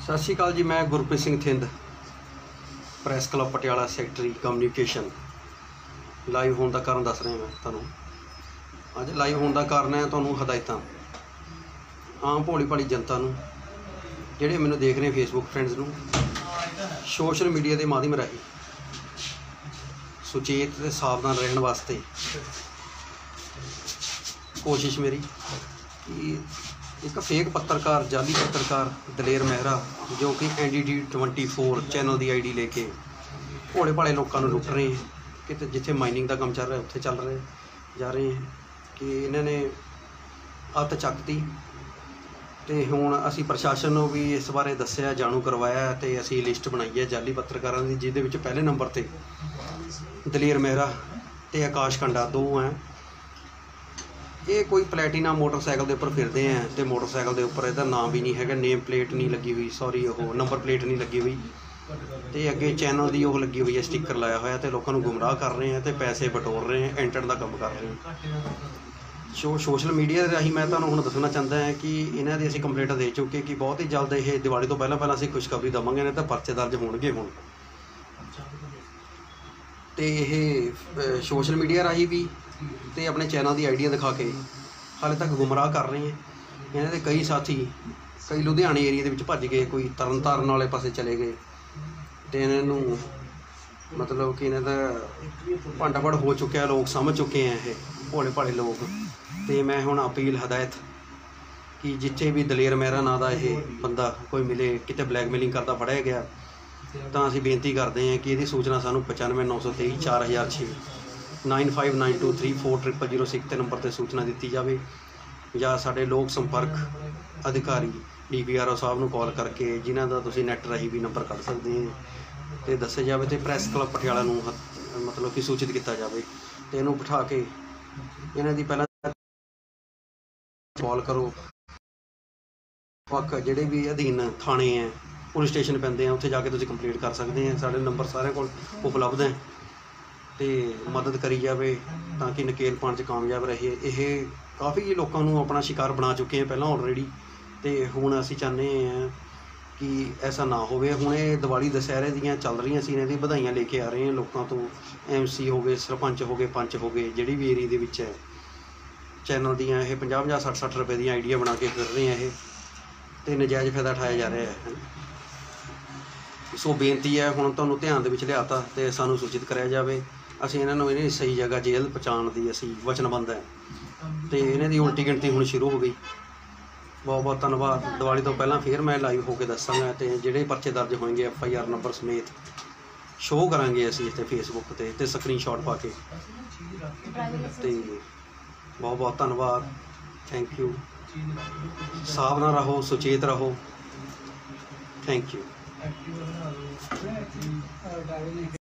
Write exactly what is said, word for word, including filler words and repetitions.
सत श्री अकाल जी। मैं Gurpreet Singh Thind, press club Patiala secretary communication. Live होने का कारण दस रहा मैं तुहानूं। अज लाइव होने का कारण है तुहानूं हदायतां आम भोली भाली जनता नूं जिहड़े मैनूं देख रहे फेसबुक फ्रेंड्स नूं सोशल मीडिया के माध्यम राही सुचेत ते सावधान रहने वास्ते कोशिश मेरी कि एक फेक पत्रकार जाली पत्रकार दलेर मेहरा जो कि N D D twenty four channel की आई डी लेके भोले भाले लोगों को लुट रहे हैं कि जिथे माइनिंग का काम चल रहा है उत्थे चल रहे जा रहे हैं कि इन्होंने अत चकती तो हुण असी प्रशासन को भी इस बारे दस्या जाणू करवाया तो असी लिस्ट बनाई है जाली पत्रकारों की जिहदे विच पहले नंबर पर दलेर मेहरा तो आकाश कंडा दो हैं। ये कोई प्लैटीना मोटरसाइकिल के उपर फिरते हैं तो मोटरसाइकिल के उपर इसका नाम भी नहीं है, नेम प्लेट नहीं लगी हुई, सॉरी वो नंबर प्लेट नहीं लगी हुई, तो अगे चैनल की वो लगी हुई है, स्टिकर लाया हुआ तो लोगों को गुमराह कर रहे हैं तो पैसे बटोर रहे हैं, एंटर का काम कर रहे हैं। सो सोशल मीडिया राही मैं तुहानूं हुण दसना चाहता है कि इन्हां दी असीं कंप्लेंट दे चुके कि बहुत ही जल्द ये दिवाली तो पहला पहला असीं खुशखबरी देवांगे नहीं तो परचे दर्ज होणगे। हुण तो ये सोशल मीडिया राही भी तो अपने चैनल की आईडिया दिखा के हाले तक गुमराह कर रहे हैं। इन्हां दे कई साथी कई लुधियाने एरिए दे विच भज गए, कोई तरन ताਰਨ वाले पासे चले गए तो इन्हों मतलब कि इन्हां दा भांडा भड़ हो चुका है, लोग समझ चुके हैं ये भोले भाले लोग। तो मैं हुण अपील हदायत कि जिथे भी दलेर मेहरा नां दा ये बंदा कोई मिले किते ब्लैकमेलिंग करता फड़िया गया तो असीं बेनती करते हैं कि इसकी सूचना सानूं पचानवे नौ सौ तेई चार हज़ार छे nine five nine two three four triple zero six के नंबर पर सूचना दी जाए या साडे लोक संपर्क अधिकारी डी पी आर ओ साहब नूं कॉल करके जिन्हां दा तुसीं नैट राही भी नंबर कढ़ सकते हैं तो दस्सिया जाए तो प्रैस क्लब पटियाला नूं मतलब कि सूचित किया जाए तो इनू बिठा के इन्हां दी पहला कॉल करो। वक जिहड़े भी अधीन थाने हैं पुलिस स्टेशन पैंदे हैं उत्थे जाके तुसीं कंप्लेंट कर सकते हैं। साडे नंबर सारे कोल उपलब्ध हैं तो मदद करी जाए ताकि नकेल पाने च कामयाब रहे। ये काफ़ी लोगों को अपना शिकार बना चुके हैं पहला ऑलरेडी तो हुण असीं चाहते हैं कि ऐसा ना होवे। हुण ये दिवाली दशहरे दियां चल रही असीं इन्हां दी बधाइयां लेके आ रहे हैं लोगों तो, एम सी हो गए, सरपंच हो गए, पंच हो गए, जिहड़ी भी एरिए दे विच है चैनल दियां ये पचास पचास सठ सठ रुपए दी आइडिया बना के फिर रहे हैं ये तो नजायज़ फायदा उठाया जा रहा है। सो बेनती है हुण तुहानूं ध्यान दे विच लिआता तो सानूं सूचित कराया जाए। असीं इन्हां नूं इन्हां सही जगह जेल पहुँचाउण दी असीं वचनबद्ध है तो इन्हां दी उल्टी गिणती हुण शुरू हो गई। बहुत बहुत धन्यवाद। दिवाली तो पहला फिर मैं लाइव होकर दसांगा तो जिहड़े परचे दर्ज होएंगे एफ आई आर नंबर समेत शो करांगे असीं इत्थे फेसबुक ते ते स्क्रीन शॉट पा के। तो बहुत बहुत धन्यवाद, थैंक यू। सावधान रहो, सुचेत रहो, थैंक यू।